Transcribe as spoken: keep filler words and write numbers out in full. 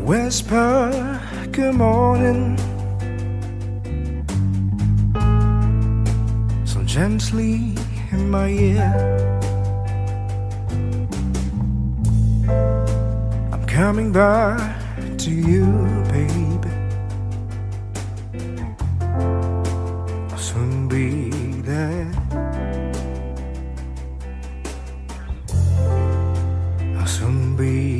Whisper good morning so gently in my ear. I'm coming back to you, baby. I'll soon be there. I'll soon be